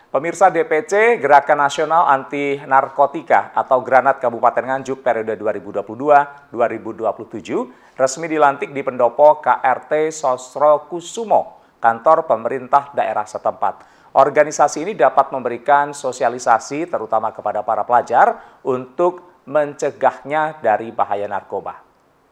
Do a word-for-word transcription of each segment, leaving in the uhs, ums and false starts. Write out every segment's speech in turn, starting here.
Pemirsa D P C Gerakan Nasional Anti Narkotika atau Granat Kabupaten Nganjuk periode dua ribu dua puluh dua sampai dua ribu dua puluh tujuh resmi dilantik di pendopo K R T Sosrokusumo, kantor pemerintah daerah setempat. Organisasi ini dapat memberikan sosialisasi terutama kepada para pelajar untuk mencegahnya dari bahaya narkoba.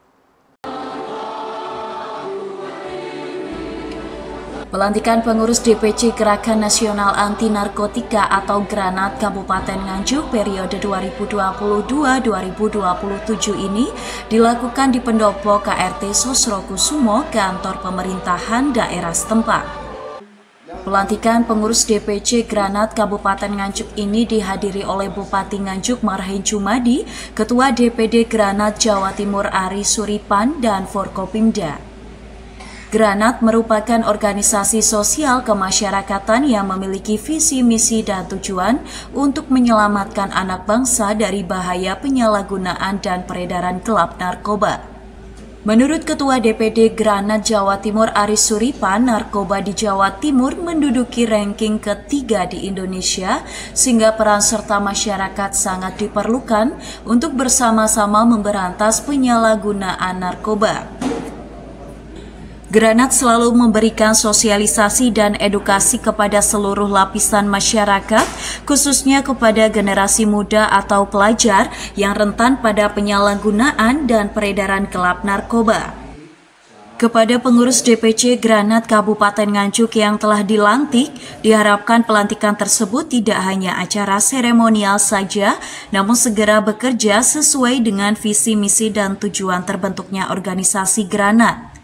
Pelantikan pengurus D P C Gerakan Nasional Anti Narkotika atau Granat Kabupaten Nganjuk periode dua ribu dua puluh dua sampai dua ribu dua puluh tujuh ini dilakukan di pendopo K R T Sosrokusumo, kantor pemerintahan daerah setempat. Pelantikan pengurus D P C Granat Kabupaten Nganjuk ini dihadiri oleh Bupati Nganjuk Marhen Jumadi, Ketua D P D Granat Jawa Timur Ari Suripan, dan Forkopimda. Granat merupakan organisasi sosial kemasyarakatan yang memiliki visi, misi, dan tujuan untuk menyelamatkan anak bangsa dari bahaya penyalahgunaan dan peredaran gelap narkoba. Menurut Ketua D P D Granat Jawa Timur Ari Suripan, narkoba di Jawa Timur menduduki ranking ketiga di Indonesia, sehingga peran serta masyarakat sangat diperlukan untuk bersama-sama memberantas penyalahgunaan narkoba. Granat selalu memberikan sosialisasi dan edukasi kepada seluruh lapisan masyarakat, khususnya kepada generasi muda atau pelajar yang rentan pada penyalahgunaan dan peredaran gelap narkoba. Kepada pengurus D P C Granat Kabupaten Nganjuk yang telah dilantik, diharapkan pelantikan tersebut tidak hanya acara seremonial saja, namun segera bekerja sesuai dengan visi, misi, dan tujuan terbentuknya organisasi Granat.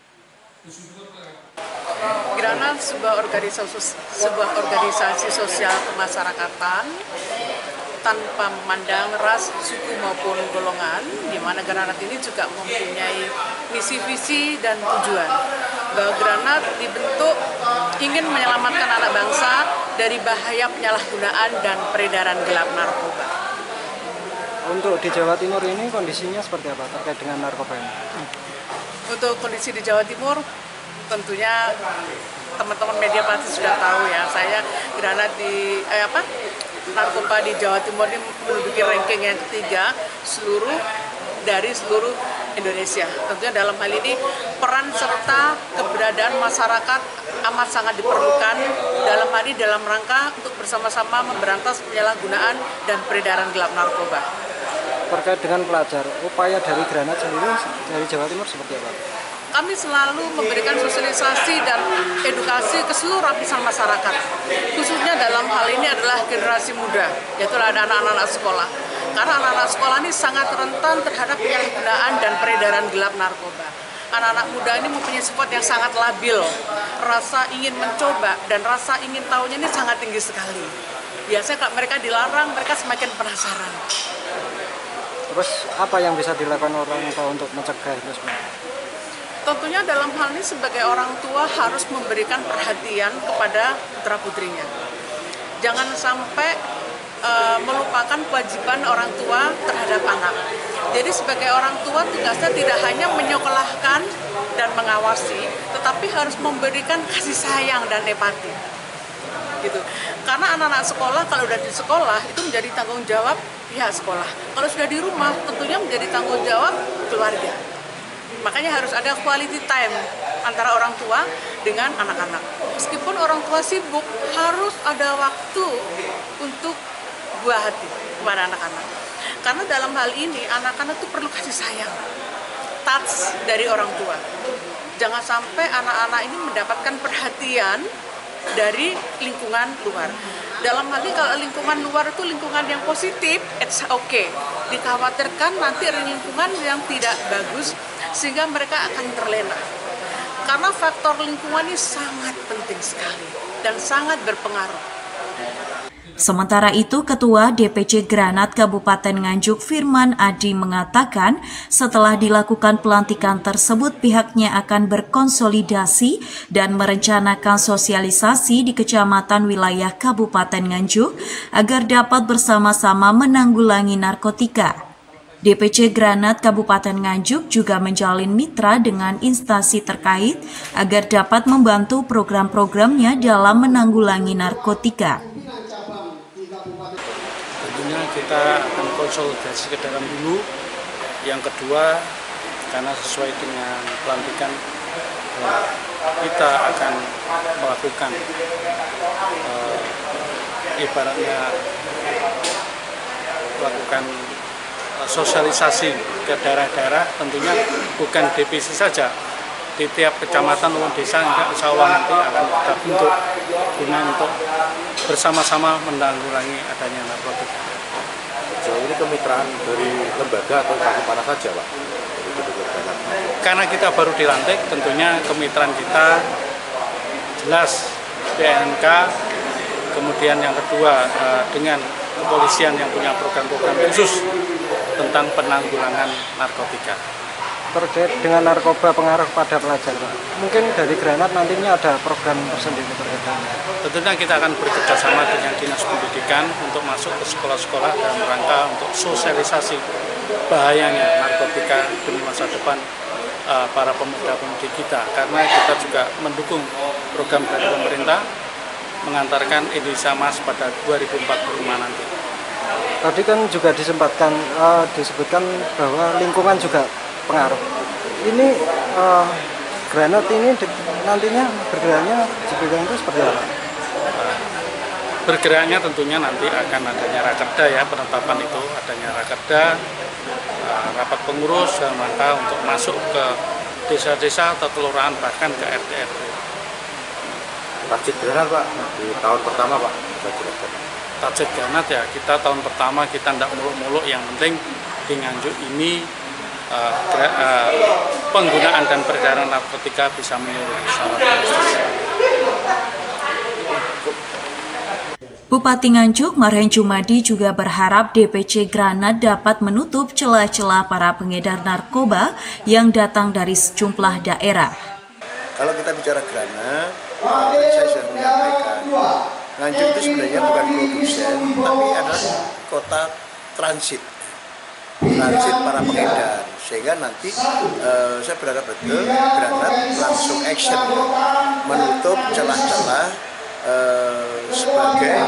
Granat sebuah organisasi, sebuah organisasi sosial kemasyarakatan tanpa memandang ras, suku maupun golongan, di mana Granat ini juga mempunyai misi, visi, dan tujuan. Bahwa Granat dibentuk ingin menyelamatkan anak bangsa dari bahaya penyalahgunaan dan peredaran gelap narkoba. Untuk di Jawa Timur ini kondisinya seperti apa terkait dengan narkoba ini? Untuk kondisi di Jawa Timur, tentunya teman-teman media pasti sudah tahu ya, saya Granat di eh, apa narkoba di Jawa Timur ini menduduki ranking yang ketiga seluruh dari seluruh Indonesia. Tentunya dalam hal ini peran serta keberadaan masyarakat amat sangat diperlukan dalam hal ini dalam rangka untuk bersama-sama memberantas penyalahgunaan dan peredaran gelap narkoba. Terkait dengan pelajar, upaya dari Granat sendiri dari Jawa Timur seperti apa? Kami selalu memberikan sosialisasi dan edukasi ke seluruh lapisan masyarakat, khususnya dalam hal ini adalah generasi muda, yaitu ada anak-anak sekolah. Karena anak-anak sekolah ini sangat rentan terhadap penyalahgunaan dan peredaran gelap narkoba. Anak-anak muda ini mempunyai sifat yang sangat labil, rasa ingin mencoba dan rasa ingin tahunya ini sangat tinggi sekali. Biasanya kalau mereka dilarang, mereka semakin penasaran. Terus apa yang bisa dilakukan orang tua untuk mencegah itu sebenarnya? Tentunya dalam hal ini sebagai orang tua harus memberikan perhatian kepada putra-putrinya. Jangan sampai uh, melupakan kewajiban orang tua terhadap anak. Jadi sebagai orang tua tugasnya tidak hanya menyekolahkan dan mengawasi, tetapi harus memberikan kasih sayang dan empati. Gitu. Karena anak-anak sekolah kalau sudah di sekolah itu menjadi tanggung jawab pihak sekolah. Kalau sudah di rumah tentunya menjadi tanggung jawab keluarga. Makanya harus ada quality time antara orang tua dengan anak-anak. Meskipun orang tua sibuk, harus ada waktu untuk buah hati kepada anak-anak. Karena dalam hal ini, anak-anak itu perlu kasih sayang, touch dari orang tua. Jangan sampai anak-anak ini mendapatkan perhatian dari lingkungan luar. Dalam hal ini kalau lingkungan luar itu lingkungan yang positif, it's okay. Dikhawatirkan nanti ada lingkungan yang tidak bagus, sehingga mereka akan terlena. Karena faktor lingkungan ini sangat penting sekali dan sangat berpengaruh. Sementara itu, Ketua D P C Granat Kabupaten Nganjuk Firman Adi mengatakan setelah dilakukan pelantikan tersebut pihaknya akan berkonsolidasi dan merencanakan sosialisasi di kecamatan wilayah Kabupaten Nganjuk agar dapat bersama-sama menanggulangi narkotika. D P C Granat Kabupaten Nganjuk juga menjalin mitra dengan instansi terkait agar dapat membantu program-programnya dalam menanggulangi narkotika. tentunya kita akan konsolidasi ke dalam dulu. Yang kedua, karena sesuai dengan pelantikan kita akan melakukan uh, ibaratnya melakukan uh, sosialisasi ke daerah-daerah, tentunya bukan D P C saja, di tiap kecamatan maupun desa insya Allah nanti akan kita bentuk guna untuk bersama-sama menanggulangi adanya narkotika. Sejauh ini kemitraan dari lembaga atau instansi mana saja, Pak? Karena kita baru dilantik, tentunya kemitraan kita jelas B N K, kemudian yang kedua dengan kepolisian yang punya program-program khusus tentang penanggulangan narkotika. Terkait dengan narkoba pengaruh pada pelajar, Pak, mungkin dari Granat nantinya ada program tersendiri terkait dengan. Tentunya kita akan bekerja sama dengan Dinas Pendidikan untuk masuk ke sekolah-sekolah dalam rangka untuk sosialisasi bahayanya narkotika demi masa depan uh, para pemuda-pemudi kita, karena kita juga mendukung program dari pemerintah mengantarkan Indonesia Emas pada dua ribu empat puluh lima nanti. Tadi kan juga disempatkan uh, disebutkan bahwa lingkungan juga pengaruh. Ini uh, Granat ini nantinya bergeraknya dipegang itu seperti apa? Bergeraknya tentunya nanti akan adanya rakerda ya, penetapan itu adanya rakerda, uh, rapat pengurus dalam rangka untuk masuk ke desa-desa atau kelurahan bahkan ke R T R W. Target Granat, Pak, di tahun pertama, Pak, target Granat ya, kita tahun pertama kita tidak muluk-muluk, yang penting di Nganjuk ini uh, uh, penggunaan dan peredaran narkotika bisa menurun secara drastis. Bupati Nganjuk Marhen Jumadi juga berharap D P C Granat dapat menutup celah-celah para pengedar narkoba yang datang dari sejumlah daerah. Kalau kita bicara Granat, saya sudah menyampaikan, Nganjuk itu sebenarnya bukan produsen, tapi adalah kota transit, transit para pengedar. Sehingga nanti uh, saya berharap betul Granat langsung action menutup celah-celah uh, sebagai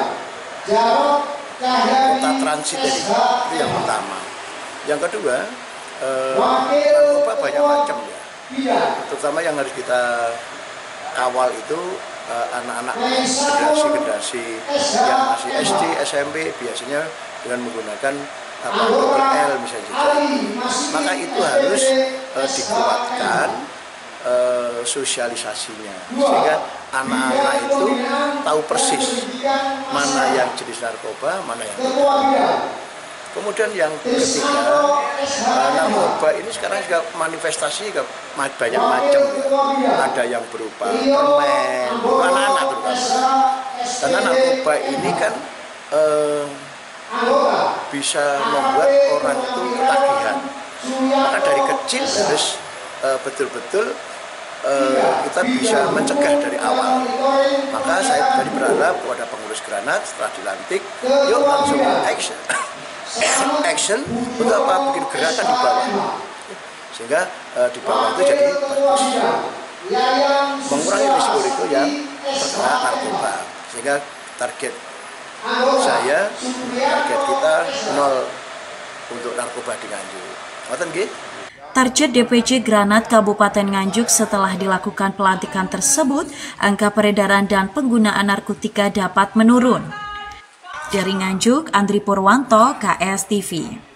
kota transit tadi. Itu yang pertama. Yang kedua, narkoba uh, banyak macam ya. Terutama yang harus kita kawal itu anak-anak uh, generasi-generasi yang masih S D, S M P biasanya dengan menggunakan apa double L misalnya. Maka itu harus uh, dikuatkan uh, sosialisasinya sehingga anak-anak itu tahu persis mana yang jenis narkoba, mana yang tidak. Kemudian yang ketiga, uh, narkoba ini sekarang juga manifestasi juga banyak macam ya. Ada yang berupa permen, anak-anak terutama. Karena narkoba ini kan uh, bisa membuat orang itu ketagihan. Maka dari kecil harus betul-betul uh, uh, kita bisa mencegah dari awal. Maka saya tadi berharap kepada pengurus Granat setelah dilantik, yuk langsung action. Action untuk apa? Bikin gerakan di bawah, sehingga uh, di bawah itu jadi bagus, mengurangi risiko-risiko yang terkena narkoba, sehingga target saya, target kita nol untuk narkoba di Nganjuk. Ngoten nggih? Target D P C Granat Kabupaten Nganjuk setelah dilakukan pelantikan tersebut, angka peredaran dan penggunaan narkotika dapat menurun. Dari Nganjuk, Andri Purwanto, K S T V.